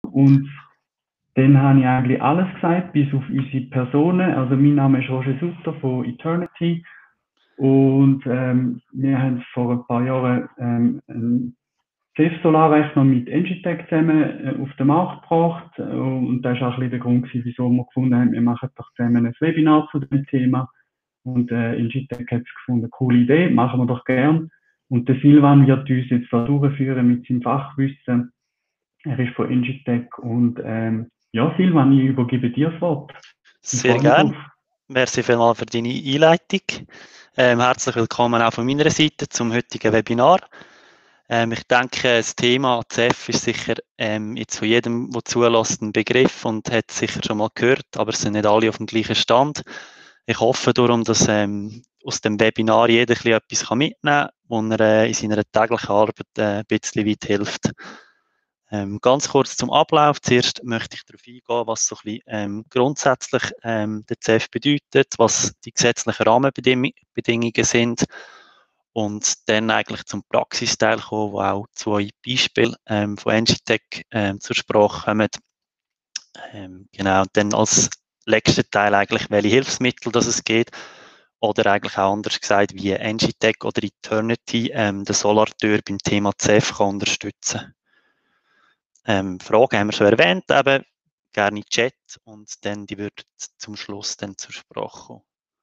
Und dann habe ich eigentlich alles gesagt, bis auf unsere Personen. Also mein Name ist Roger Sutter von Eternity. Und wir haben vor ein paar Jahren einen CEF-Solarrechner mit Engitech zusammen auf den Markt gebracht. Und das war auch ein bisschen der Grund, wieso wir gefunden haben, wir machen doch zusammen ein Webinar zu dem Thema. Und Engitech hat es gefunden, coole Idee, machen wir doch gern. Und der Silvan wird uns jetzt da durchführen mit seinem Fachwissen. Er ist von Engitech und ja, Silvan, ich übergebe dir das Wort. Sehr gerne. Merci vielmals für deine Einleitung. Herzlich willkommen auch von meiner Seite zum heutigen Webinar. Ich denke, das Thema CEF ist sicher jetzt von jedem, der zulässt, ein Begriff und hat sicher schon mal gehört, aber es sind nicht alle auf dem gleichen Stand. Ich hoffe darum, dass aus dem Webinar jeder etwas mitnehmen kann, wo er in seiner täglichen Arbeit ein bisschen weit hilft. Ganz kurz zum Ablauf. Zuerst möchte ich darauf eingehen, was so ein bisschen, grundsätzlich der CEF bedeutet, was die gesetzlichen Rahmenbedingungen sind und dann eigentlich zum Praxisteil kommen, wo auch 2 Beispiele von Engitech zur Sprache kommen. Genau, und dann als letzter Teil eigentlich, welche Hilfsmittel das es geht oder eigentlich auch anders gesagt, wie Engitech oder Eternity den Solarteur beim Thema CEF kann unterstützen. Fragen haben wir schon erwähnt, eben gerne Chat und dann die wird zum Schluss dann zur Sprache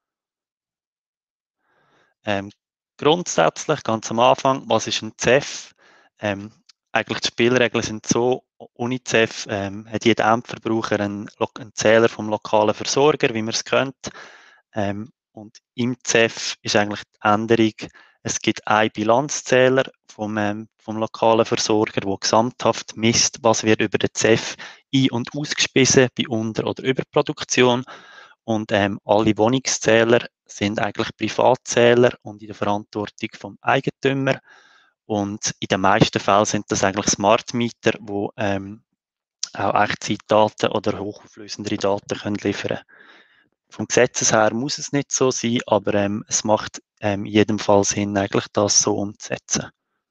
kommen. Grundsätzlich, ganz am Anfang, was ist ein CEF? Eigentlich die Spielregeln sind so, ohne CEF hat jeder Endverbraucher einen Zähler vom lokalen Versorger, wie man es kennt. Und im CEF ist eigentlich die Änderung, es gibt einen Bilanzzähler vom lokalen Versorger, der gesamthaft misst, was wird über den CEF ein- und ausgespiesen bei Unter- oder Überproduktion. Und alle Wohnungszähler sind eigentlich Privatzähler und in der Verantwortung vom Eigentümer. Und in den meisten Fällen sind das eigentlich Smart Meter, die auch Echtzeitdaten oder hochauflösendere Daten können liefern. Vom Gesetzes her muss es nicht so sein, aber es macht in jedem Fall Sinn, eigentlich das so umzusetzen.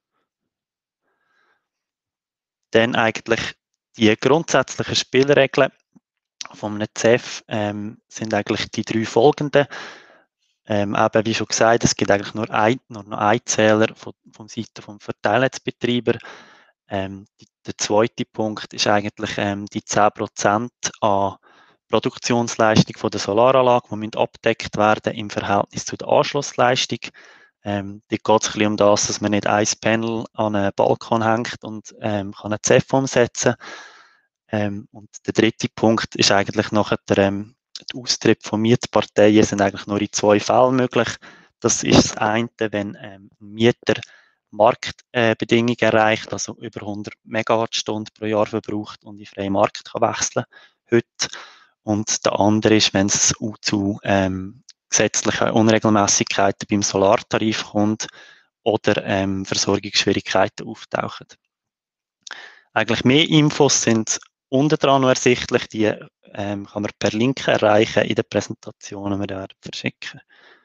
Dann eigentlich die grundsätzlichen Spielregeln von einem CEF sind eigentlich die 3 folgenden. Eben wie schon gesagt, es gibt eigentlich nur noch einen Zähler von Seite vom Verteilnetzbetreiber. Der zweite Punkt ist eigentlich die 10% an Produktionsleistung von der Solaranlage, die abgedeckt werden im Verhältnis zu der Anschlussleistung. Dort geht es ein bisschen um das, dass man nicht ein Panel an einen Balkon hängt und kann einen CEF umsetzen. Und der dritte Punkt ist eigentlich nachher der Austritt von Mietparteien sind eigentlich nur in 2 Fällen möglich. Das ist das eine, wenn ein Mieter Marktbedingungen erreicht, also über 100 Megawattstunden pro Jahr verbraucht und in freien Markt kann wechseln heute. Und der andere ist, wenn es zu gesetzlichen Unregelmäßigkeiten beim Solartarif kommt oder Versorgungsschwierigkeiten auftauchen. Eigentlich mehr Infos sind unten dran noch ersichtlich, die kann man per Link erreichen in den Präsentationen, die wir werden verschicken.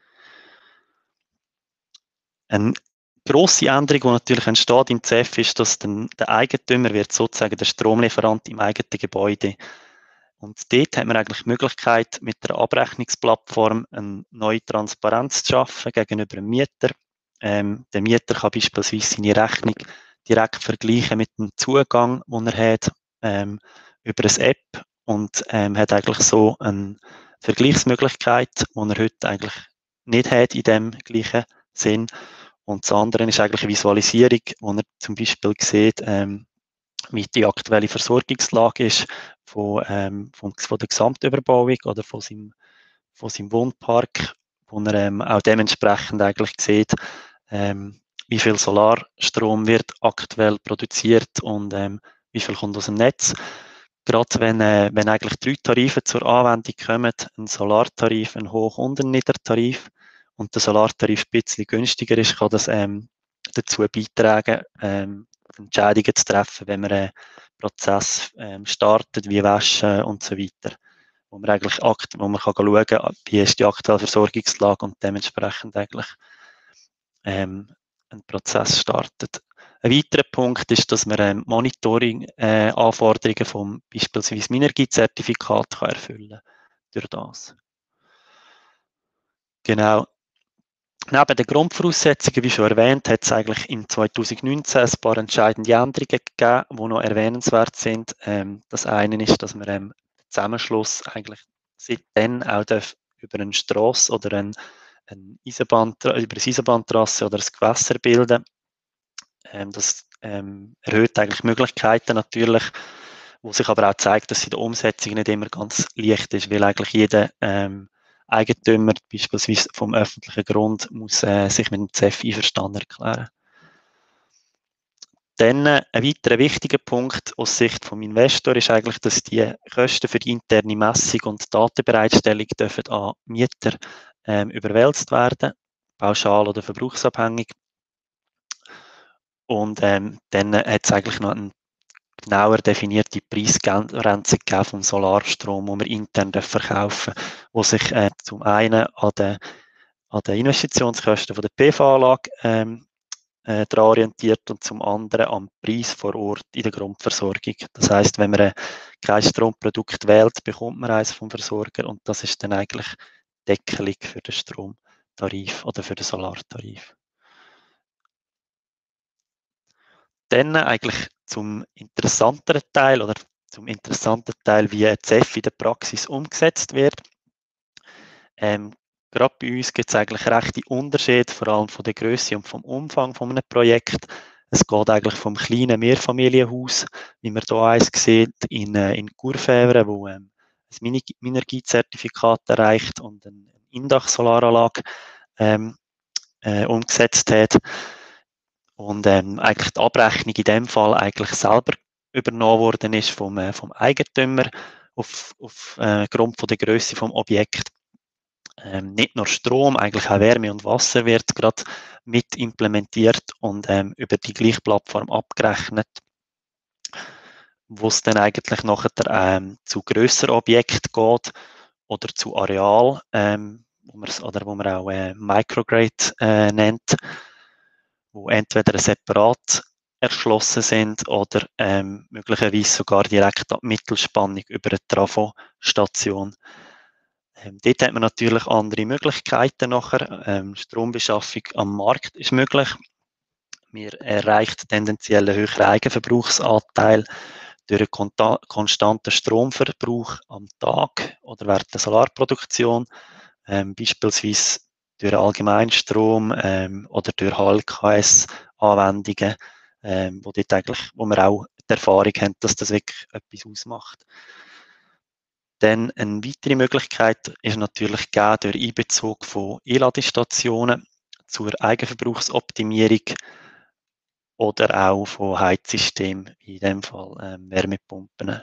Eine grosse Änderung, die natürlich entsteht im CEF, ist, dass der Eigentümer wird sozusagen der Stromlieferant im eigenen Gebäude. Und dort hat man eigentlich die Möglichkeit, mit der Abrechnungsplattform eine neue Transparenz zu schaffen gegenüber dem Mieter. Der Mieter kann beispielsweise seine Rechnung direkt vergleichen mit dem Zugang, den er hat, über eine App und hat eigentlich so eine Vergleichsmöglichkeit, die er heute eigentlich nicht hat in dem gleichen Sinn. Und das andere ist eigentlich eine Visualisierung, wo er zum Beispiel sieht, wie die aktuelle Versorgungslage ist von der Gesamtüberbauung oder von seinem Wohnpark, wo er auch dementsprechend eigentlich sieht, wie viel Solarstrom wird aktuell produziert und wie viel kommt aus dem Netz. Gerade wenn eigentlich 3 Tarife zur Anwendung kommen, ein Solartarif, ein Hoch- und ein Niedertarif, und der Solartarif ein bisschen günstiger ist, kann das dazu beitragen, Entscheidungen zu treffen, wenn man einen Prozess startet, wie Waschen und so weiter. Wo man kann schauen kann, wie ist die aktuelle Versorgungslage und dementsprechend eigentlich einen Prozess startet. Ein weiterer Punkt ist, dass man Monitoring-Anforderungen vom beispielsweise Minergie-Zertifikat erfüllen kann durch das. Genau. Neben den Grundvoraussetzungen, wie schon erwähnt, hat es eigentlich in 2019 ein paar entscheidende Änderungen gegeben, die noch erwähnenswert sind. Das eine ist, dass wir den Zusammenschluss eigentlich seitdem auch über eine Strasse oder über eine Eisenbahntrasse oder ein Gewässer bilden. Das erhöht eigentlich Möglichkeiten natürlich, wo sich aber auch zeigt, dass in der Umsetzung nicht immer ganz leicht ist, weil eigentlich jeder Eigentümer, beispielsweise vom öffentlichen Grund, muss sich mit dem ZEF einverstanden erklären. Dann ein weiterer wichtiger Punkt aus Sicht vom Investor ist eigentlich, dass die Kosten für die interne Messung und Datenbereitstellung dürfen an Mieter überwälzt werden, pauschal oder verbrauchsabhängig. Und dann hat es eigentlich noch eine genauer definierte Preisgrenze gegeben vom Solarstrom, den wir intern verkaufen dürfen, wo sich zum einen an den Investitionskosten von der PV-Anlage daran orientiert und zum anderen am Preis vor Ort in der Grundversorgung. Das heisst, wenn man kein Stromprodukt wählt, bekommt man eins vom Versorger und das ist dann eigentlich Deckelung für den Stromtarif oder für den Solartarif. Dann eigentlich zum interessanteren Teil wie ein ZEF in der Praxis umgesetzt wird. Gerade bei uns gibt es eigentlich rechte Unterschiede, vor allem von der Größe und vom Umfang von einem Projekt. Es geht eigentlich vom kleinen Mehrfamilienhaus, wie man hier eins sieht, in Courfeyre, wo ein Minergie-Zertifikat erreicht und eine Indach-Solaranlage umgesetzt hat. Und eigentlich die Abrechnung in dem Fall eigentlich selber übernommen worden ist vom Eigentümer aufgrund von der Größe vom Objekt. Nicht nur Strom, eigentlich auch Wärme und Wasser wird gerade mit implementiert und über die gleiche Plattform abgerechnet, wo es dann eigentlich nachher zu grösseren Objekten geht oder zu Areal, wo man auch Microgrid nennt, wo entweder separat erschlossen sind oder möglicherweise sogar direkt an die Mittelspannung über eine Trafostation. Dort hat man natürlich andere Möglichkeiten nachher. Strombeschaffung am Markt ist möglich. Man erreicht tendenziell einen höheren Eigenverbrauchsanteil durch einen konstanten Stromverbrauch am Tag oder während der Solarproduktion, beispielsweise durch Allgemeinstrom oder durch HLKS-Anwendungen, wo wir auch die Erfahrung haben, dass das wirklich etwas ausmacht. Dann eine weitere Möglichkeit ist natürlich gegeben durch Einbezug von E-Ladestationen zur Eigenverbrauchsoptimierung oder auch von Heizsystemen, in dem Fall Wärmepumpen.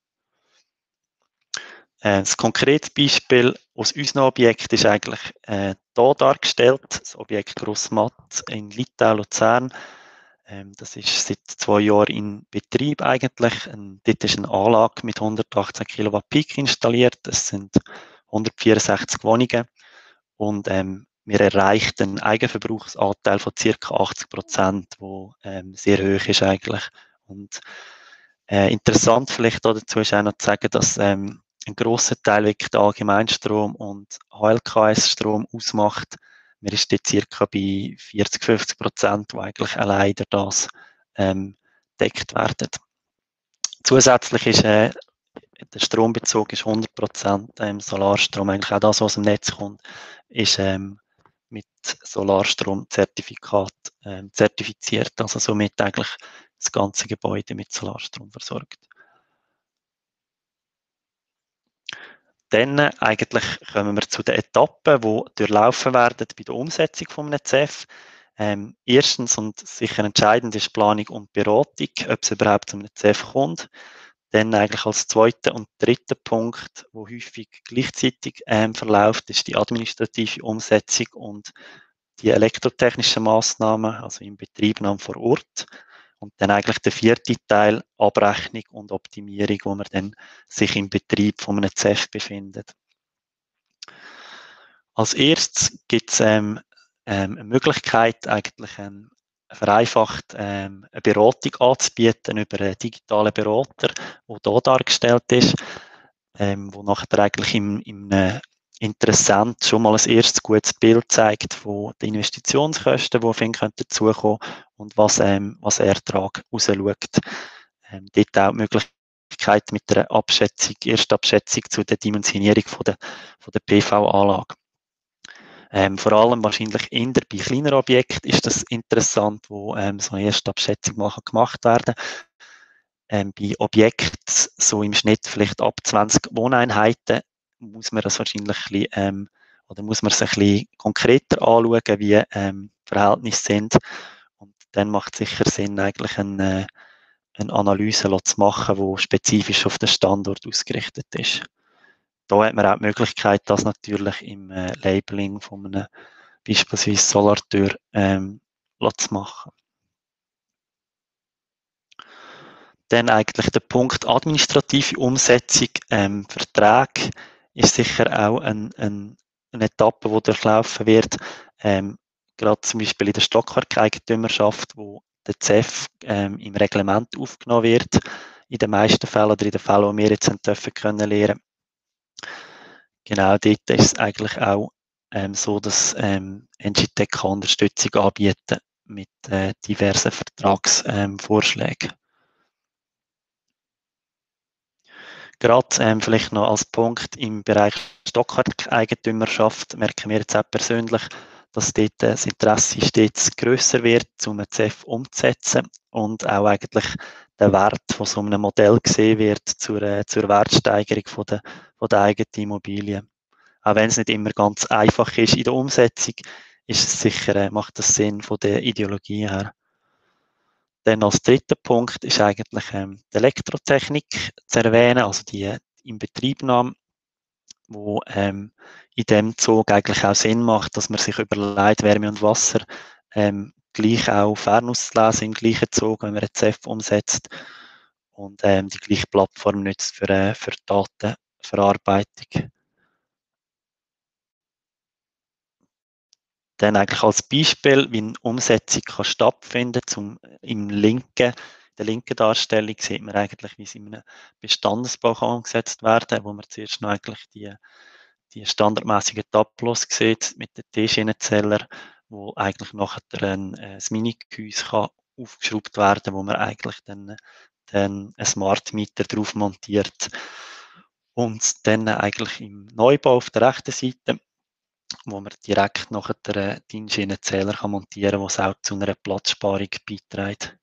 Ein konkretes Beispiel aus unserem Objekt ist eigentlich hier dargestellt, das Objekt Grossmatt in Litau-Luzern. Das ist seit 2 Jahren in Betrieb eigentlich. Dort ist eine Anlage mit 118 Kilowatt Peak installiert. Das sind 164 Wohnungen und wir erreichen einen Eigenverbrauchsanteil von ca. 80%, der sehr hoch ist eigentlich. Und interessant vielleicht dazu ist auch noch zu sagen, dass ein grosser Teil wirklich der Allgemeinstrom und HLKS-Strom ausmacht. Wir ist dort circa bei 40-50%, die eigentlich allein durch das gedeckt werden. Zusätzlich ist der Strombezug ist 100% Solarstrom, eigentlich auch das, was aus dem Netz kommt, ist mit Solarstromzertifikat zertifiziert, also somit eigentlich das ganze Gebäude mit Solarstrom versorgt. Dann eigentlich kommen wir zu den Etappen, die durchlaufen werden bei der Umsetzung von einem ZEF. Erstens und sicher entscheidend ist Planung und Beratung, ob es überhaupt zu einem ZEF kommt. Dann eigentlich als zweiter und dritter Punkt, wo häufig gleichzeitig verläuft, ist die administrative Umsetzung und die elektrotechnischen Massnahmen, also in Betriebnahme vor Ort. Und dann eigentlich der vierte Teil, Abrechnung und Optimierung, wo man dann sich im Betrieb von einem ZEF befindet. Als erstes gibt es eine Möglichkeit, eigentlich vereinfacht eine Beratung anzubieten über einen digitalen Berater, der hier dargestellt ist, wo nachher eigentlich im Interessent schon mal ein erstes gutes Bild zeigt von den Investitionskosten, die auf ihn dazukommen und was Ertrag rausschaut. Dort auch die Möglichkeit mit einer Erstabschätzung zu der Dimensionierung von der PV-Anlage. Vor allem wahrscheinlich eher bei kleineren Objekten ist das interessant, wo so eine Erstabschätzung gemacht werden. Bei Objekten so im Schnitt vielleicht ab 20 Wohneinheiten muss man das wahrscheinlich ein bisschen, oder muss man es ein bisschen konkreter anschauen, wie Verhältnisse sind. Und dann macht es sicher Sinn, eigentlich eine Analyse zu machen, die spezifisch auf den Standort ausgerichtet ist. Da hat man auch die Möglichkeit, das natürlich im Labeling von einem beispielsweise Solartür zu machen. Dann eigentlich der Punkt administrative Umsetzung, Verträge ist sicher auch eine Etappe, die durchlaufen wird. Gerade zum Beispiel in der Stockwerkeigentümerschaft, wo der CEF im Reglement aufgenommen wird, in den meisten Fällen oder in den Fällen, die wir jetzt dürfen können lernen. Genau dort ist es eigentlich auch so, dass Engitech Unterstützung anbieten mit diversen Vertragsvorschlägen. Gerade vielleicht noch als Punkt im Bereich Stockwerkeigentümerschaft merken wir jetzt auch persönlich, dass dort das Interesse stets grösser wird, um ein CEF umzusetzen und auch eigentlich der Wert von so einem Modell gesehen wird zur Wertsteigerung von der eigenen Immobilie. Auch wenn es nicht immer ganz einfach ist in der Umsetzung, ist es sicher, macht das Sinn von der Ideologie her. Dann als dritter Punkt ist eigentlich die Elektrotechnik zu erwähnen, also die Inbetriebnahme, wo in dem Zug eigentlich auch Sinn macht, dass man sich überlegt, Wärme und Wasser gleich auch fernauszulesen im gleichen Zug, wenn man ein CEF umsetzt und die gleiche Plattform nutzt für Datenverarbeitung. Dann eigentlich als Beispiel, wie eine Umsetzung kann stattfinden kann. In der linken Darstellung sieht man eigentlich, wie es in einem Bestandesbau kann umgesetzt werden kann, wo man zuerst noch eigentlich die standardmäßigen Tableaus sieht mit den T-Schienenzähler, wo eigentlich nachher ein Mini-Gehäuse aufgeschraubt werden kann, wo man eigentlich dann einen Smart Meter drauf montiert. Und dann eigentlich im Neubau auf der rechten Seite, wo man direkt nachher den Dienstschinenzähler montieren kann, was auch zu einer Platzsparung beiträgt.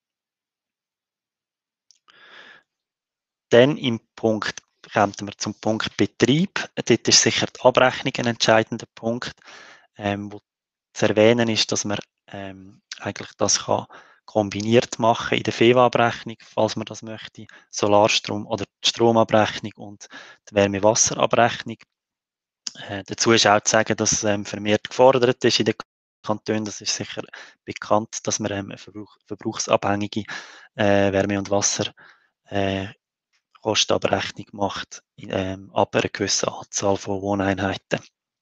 Dann kommen wir zum Punkt Betrieb. Dort ist sicher die Abrechnung ein entscheidender Punkt, wo zu erwähnen ist, dass man eigentlich das kombiniert machen in der FEWA-Abrechnung, falls man das möchte, Solarstrom oder die Stromabrechnung und die Wärme-Wasser-Abrechnung. Dazu ist auch zu sagen, dass vermehrt gefordert ist in den Kantonen. Das ist sicher bekannt, dass man eine verbrauchsabhängige Wärme- und Wasserkostenabrechnung macht, ab einer gewissen Anzahl von Wohneinheiten.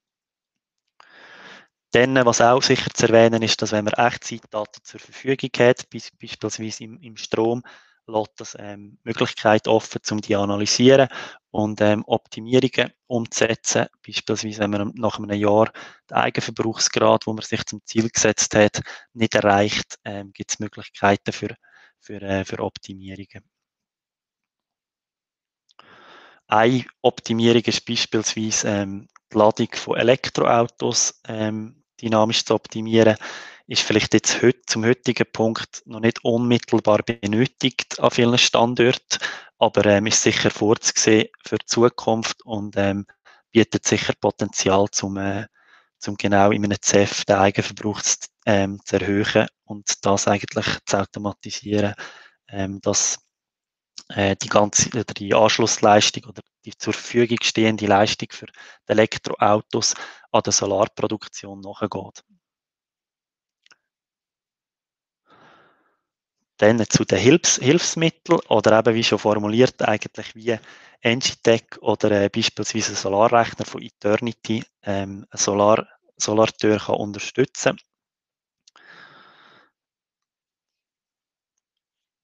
Dann, was auch sicher zu erwähnen ist, dass wenn man Echtzeitdaten zur Verfügung hat, beispielsweise im Strom, lässt das Möglichkeit offen, um die zu analysieren und Optimierungen umzusetzen. Beispielsweise, wenn man nach einem Jahr den Eigenverbrauchsgrad, den man sich zum Ziel gesetzt hat, nicht erreicht, gibt es Möglichkeiten für Optimierungen. Eine Optimierung ist beispielsweise die Ladung von Elektroautos dynamisch zu optimieren, ist vielleicht jetzt zum heutigen Punkt noch nicht unmittelbar benötigt an vielen Standorten, aber ist sicher vorzusehen für die Zukunft und bietet sicher Potenzial, zum genau in einem CEF den Eigenverbrauch zu erhöhen und das eigentlich zu automatisieren, dass die Anschlussleistung oder die zur Verfügung stehende Leistung für die Elektroautos an der Solarproduktion nachgeht. Dann zu den Hilfsmitteln oder eben wie schon formuliert, eigentlich wie Engitech oder beispielsweise ein Solarrechner von Eternity eine Solartür kann unterstützen.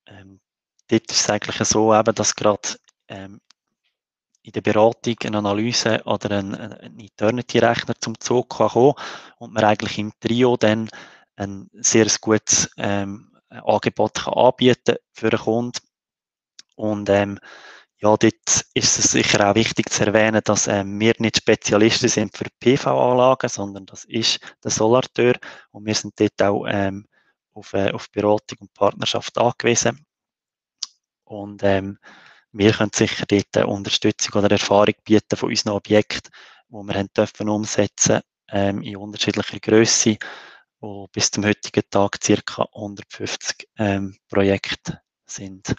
dort ist es eigentlich so, eben, dass gerade in der Beratung eine Analyse oder ein Eternity-Rechner zum Zug kann kommen und man eigentlich im Trio dann ein sehr gutes Angebot kann anbieten für den Kunden. Und ja, dort ist es sicher auch wichtig zu erwähnen, dass wir nicht Spezialisten sind für PV-Anlagen, sondern das ist der Solateur und wir sind dort auch auf Beratung und Partnerschaft angewiesen. Und wir können sicher dort Unterstützung oder Erfahrung bieten von unseren Objekten, die wir haben dürfen umsetzen in unterschiedlicher Größe, wo bis zum heutigen Tag ca. 150 Projekte sind.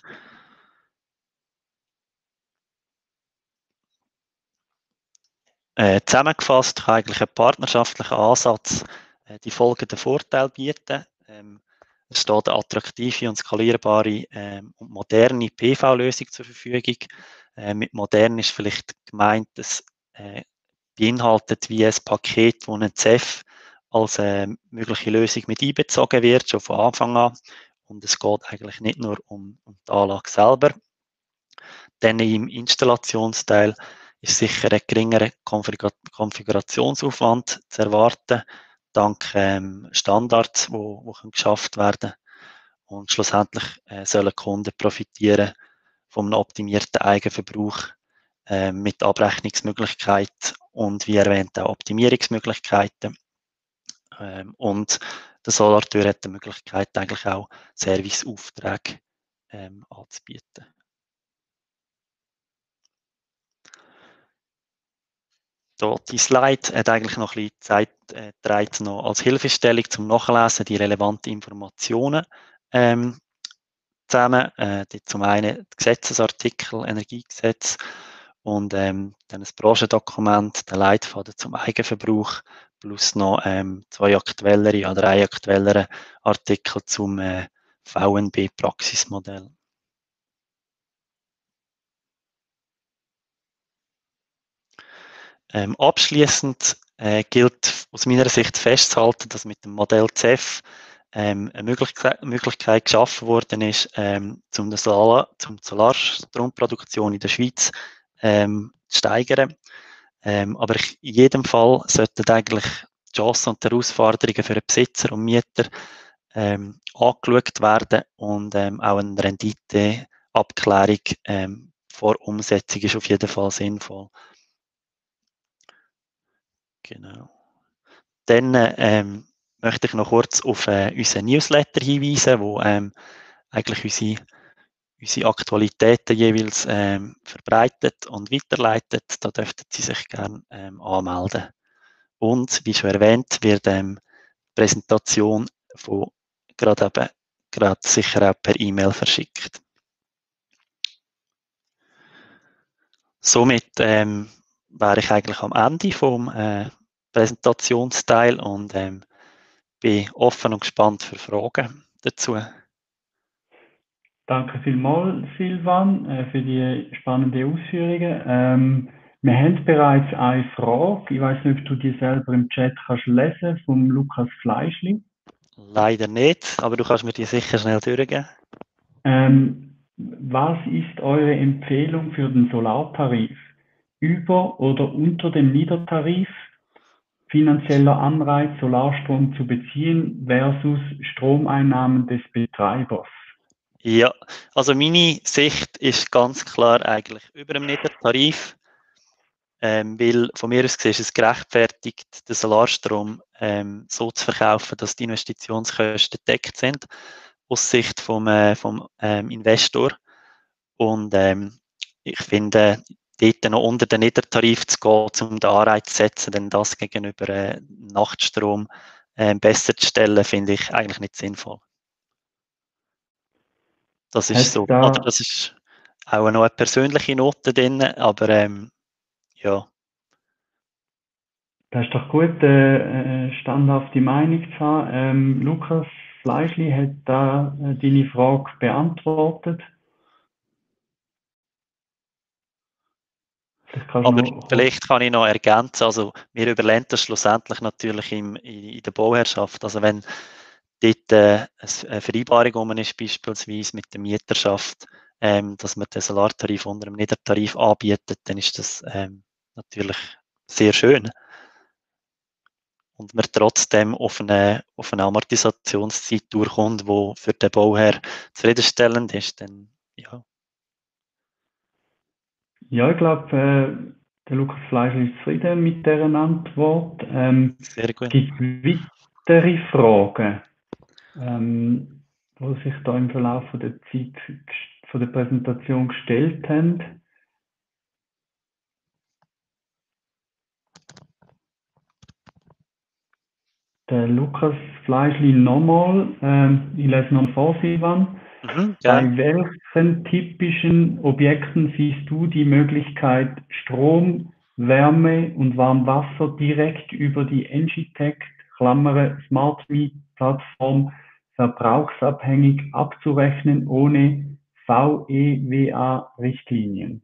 Zusammengefasst kann eigentlich ein partnerschaftlicher Ansatz die folgenden Vorteile bieten. Es steht eine attraktive und skalierbare und moderne PV-Lösung zur Verfügung. Mit modern ist vielleicht gemeint, dass beinhaltet wie ein Paket, wo ein CEF als mögliche Lösung mit einbezogen wird, schon von Anfang an. Und es geht eigentlich nicht nur um die Anlage selber. Dann im Installationsteil ist sicher ein geringerer Konfigurationsaufwand zu erwarten, dank Standards, die geschafft werden. Und schlussendlich sollen Kunden profitieren von einem optimierten Eigenverbrauch mit Abrechnungsmöglichkeiten und wie erwähnt auch Optimierungsmöglichkeiten. Und der Solateur hat die Möglichkeit, eigentlich auch Serviceaufträge anzubieten. Die Slide hat eigentlich noch ein bisschen Zeit, trägt noch als Hilfestellung zum Nachlesen die relevanten Informationen zusammen. Zum einen die Gesetzesartikel, Energiegesetz und dann das Branchendokument, der Leitfaden zum Eigenverbrauch plus noch zwei aktuellere oder ein aktuellere Artikel zum VNB-Praxismodell. Abschließend gilt aus meiner Sicht festzuhalten, dass mit dem Modell CEF eine Möglichkeit geschaffen worden ist, zum Solarstromproduktion in der Schweiz zu steigern. Aber in jedem Fall sollten eigentlich die Chancen und die Herausforderungen für den Besitzer und Mieter angeschaut werden und auch eine Renditeabklärung vor Umsetzung ist auf jeden Fall sinnvoll. Genau. Dann möchte ich noch kurz auf unseren Newsletter hinweisen, wo eigentlich unsere Aktualitäten jeweils verbreitet und weiterleitet. Da dürften Sie sich gerne anmelden. Und wie schon erwähnt, wird die Präsentation von gerade sicher auch per E-Mail verschickt. Somit wäre ich eigentlich am Ende vom Präsentationsteil und bin offen und gespannt für Fragen dazu. Danke vielmals, Silvan, für die spannenden Ausführungen. Wir haben bereits eine Frage, ich weiß nicht, ob du die selber im Chat kannst lesen, vom Lukas Fleischli. Leider nicht, aber du kannst mir die sicher schnell durchgeben. Was ist eure Empfehlung für den Solartarif? Über oder unter dem Niedertarif? Finanzieller Anreiz, Solarstrom zu beziehen versus Stromeinnahmen des Betreibers? Ja, also meine Sicht ist ganz klar eigentlich über dem Niedertarif, weil von mir aus gesehen ist es gerechtfertigt, den Solarstrom so zu verkaufen, dass die Investitionskosten gedeckt sind, aus Sicht vom Investor. Und ich finde, dort noch unter den Niedertarif zu gehen, um den Anreiz zu setzen, denn das gegenüber Nachtstrom besser zu stellen, finde ich eigentlich nicht sinnvoll. Das ist so. Oder das ist auch noch eine persönliche Note drin, aber ja. Das ist doch gut, standhafte Meinung zu haben. Lukas Fleischli hat da deine Frage beantwortet. Aber vielleicht kann ich noch ergänzen, also wir überlegen das schlussendlich natürlich in der Bauherrschaft. Also wenn dort eine Vereinbarung rum ist, beispielsweise mit der Mieterschaft, dass man den Solartarif unter dem Niedertarif anbietet, dann ist das natürlich sehr schön. Und man trotzdem auf eine Amortisationszeit durchkommt, die für den Bauherr zufriedenstellend ist, dann ja. Ja, ich glaube, der Lukas Fleischl ist zufrieden mit dieser Antwort. Sehr gut. Gibt es weitere Fragen, die sich da im Verlauf der Zeit von der Präsentation gestellt haben? Der Lukas Fleischli nochmal, ich lese noch vor, Silvan. Bei welchen typischen Objekten siehst du die Möglichkeit, Strom, Wärme und Warmwasser direkt über die Engitech (SmartMe-Plattform) verbrauchsabhängig abzurechnen ohne VEWA-Richtlinien?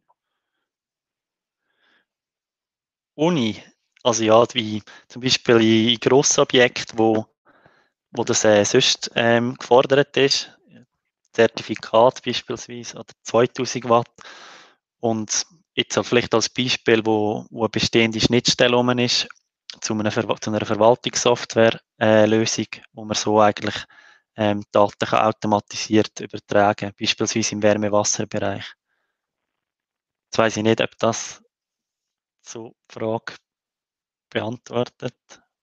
Uni, also ja, wie zum Beispiel in Grossobjekten, wo das sonst gefordert ist, Zertifikat beispielsweise oder 2000 Watt. Und jetzt auch vielleicht als Beispiel, wo eine bestehende Schnittstelle rum ist, zu einer Verwaltungssoftware-Lösung, wo man so eigentlich Daten kann automatisiert übertragen, beispielsweise im Wärme-Wasser-Bereich. Jetzt weiss ich nicht, ob das so die Frage beantwortet.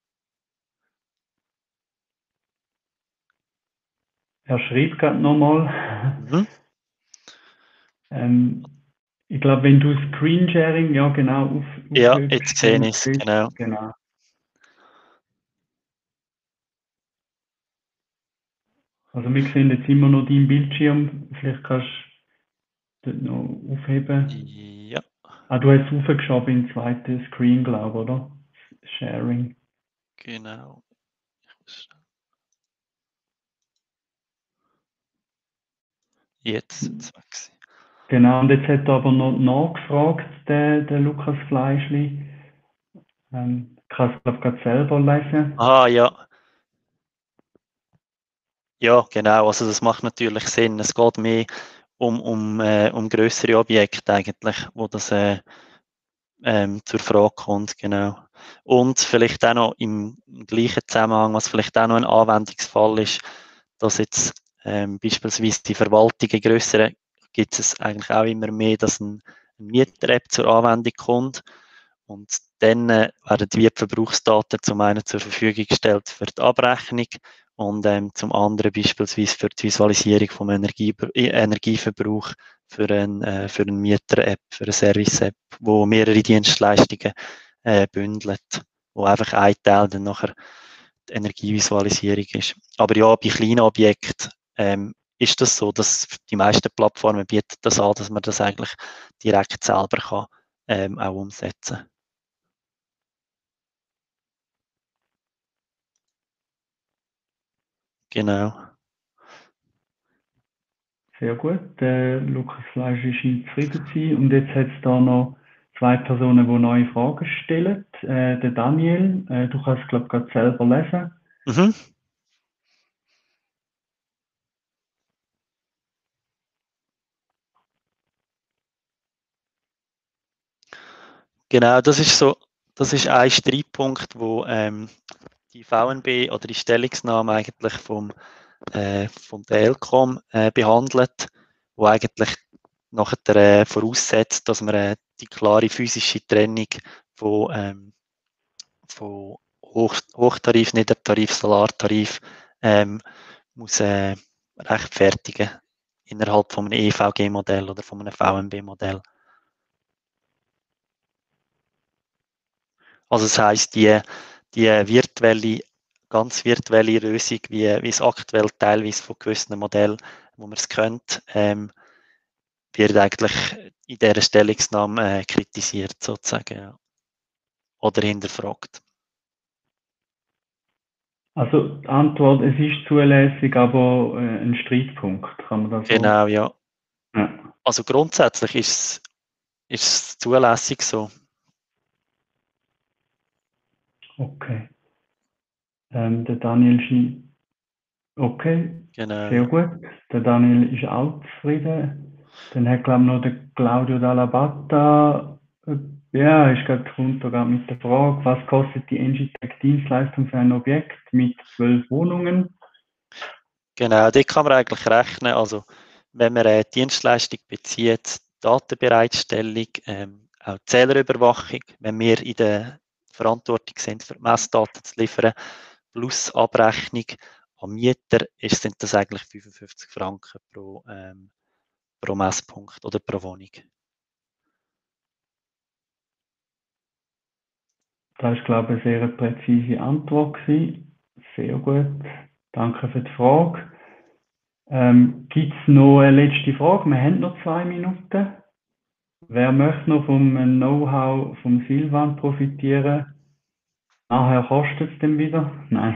Er schreibt gerade nochmal. Ich glaube, wenn du Screensharing, ja genau, ja, jetzt sehe ich es, genau. Also wir sehen jetzt immer noch deinen Bildschirm, vielleicht kannst du dort noch aufheben. Ja. Ah, du hast es aufgeschoben in den zweiten Screen, glaube ich, oder? Sharing. Genau. Jetzt ist es weg. Genau, und jetzt hat er aber noch nachgefragt, der Lukas Fleischli. Kann es, glaube ich, gerade selber lesen. Ah, ja. Ja, genau. Also das macht natürlich Sinn. Es geht mehr um größere Objekte eigentlich, wo das zur Frage kommt, genau. Und vielleicht auch noch im gleichen Zusammenhang, was vielleicht auch noch ein Anwendungsfall ist, dass jetzt beispielsweise die Verwaltungen grössere gibt es eigentlich auch immer mehr, dass eine Mieter-App zur Anwendung kommt. Und dann werden die Verbrauchsdaten zum einen zur Verfügung gestellt für die Abrechnung und zum anderen beispielsweise für die Visualisierung vom Energieverbrauch für eine Mieter-App, für eine Service-App, wo mehrere Dienstleistungen bündelt, wo einfach ein Teil dann nachher die Energievisualisierung ist. Aber ja, bei kleinen Objekten ist das so, dass die meisten Plattformen bieten das an, dass man das eigentlich direkt selber kann, auch umsetzen kann. Genau. Sehr gut. Der Lukas Fleisch scheint zufrieden zu sein. Und jetzt hat es da noch zwei Personen, die neue Fragen stellen. Der Daniel, du kannst, glaube ich, gerade selber lesen. Mhm. Genau, das ist ein Streitpunkt, wo die VNB oder die Stellungnahme eigentlich vom Telkom behandelt, wo eigentlich nachher voraussetzt, dass man die klare physische Trennung von Hochtarif, Niedertarif, Solartarif muss rechtfertigen innerhalb von einem EVG-Modell oder von einem VNB-Modell. Also das heisst, die ganz virtuelle Lösung, wie es aktuell teilweise von gewissen Modellen, wo man es kennt, wird eigentlich in dieser Stellungnahme kritisiert sozusagen, ja. Oder hinterfragt. Also die Antwort, es ist zulässig, aber ein Streitpunkt, kann man das so? Genau, ja. Ja. Also grundsätzlich ist es zulässig so. Okay. Der Daniel Okay, Genau. sehr gut. Der Daniel ist auch zufrieden. Dann hat, glaube ich, noch der Claudio Dall'Abatta. Ja, ist gerade runter mit der Frage, was kostet die Engitech-Dienstleistung für ein Objekt mit 12 Wohnungen? Genau, dort kann man eigentlich rechnen. Also, wenn man eine Dienstleistung bezieht, Datenbereitstellung, auch Zählerüberwachung, wenn wir in der Verantwortung sind, für die Messdaten zu liefern, plus Abrechnung an Mieter, sind das eigentlich 55 Franken pro Messpunkt oder pro Wohnung. Das ist, glaube ich, eine sehr präzise Antwort gewesen. Sehr gut. Danke für die Frage. Gibt es noch eine letzte Frage? Wir haben noch 2 Minuten. Wer möchte noch vom Know-how vom Silvan profitieren? Nachher kostet es dann wieder? Nein.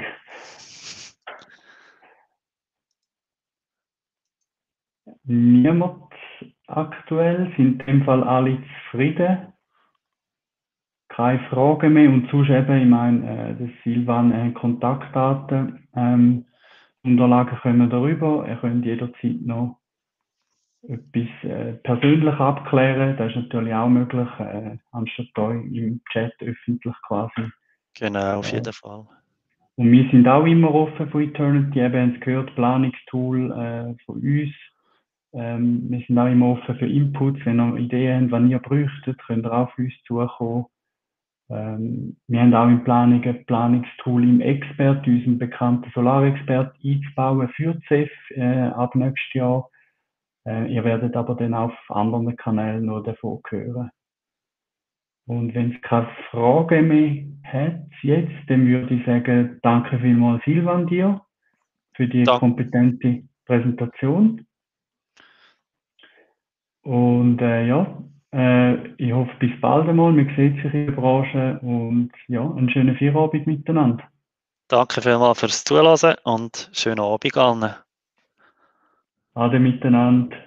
Niemand aktuell. Sind in dem Fall alle zufrieden? Keine Fragen mehr. Und sonst eben, ich meine, der Silvan Kontaktdaten, Unterlagen kommen darüber. Ihr könnt jederzeit noch etwas persönlich abklären. Das ist natürlich auch möglich, anstatt euch im Chat öffentlich quasi. Genau, auf jeden Fall. Und wir sind auch immer offen für Eternity. Eben, haben Sie gehört, Planungstool von uns. Wir sind auch immer offen für Inputs. Wenn ihr Ideen habt, was ihr bräuchtet, könnt ihr auch auf uns zukommen. Wir haben auch in Planung ein Planungstool im Expert, unserem bekannten Solarexpert, einzubauen für CEF ab nächstes Jahr. Ihr werdet aber dann auf anderen Kanälen noch davon hören. Und wenn es keine Fragen mehr hat jetzt, dann würde ich sagen, danke vielmals Silvan dir für die kompetente Präsentation. Und ja, ich hoffe bis bald einmal. Wir sehen sich in der Branche und ja, einen schönen Feierabend miteinander. Danke vielmals fürs Zuhören und schönen Abend allen. Ade miteinander.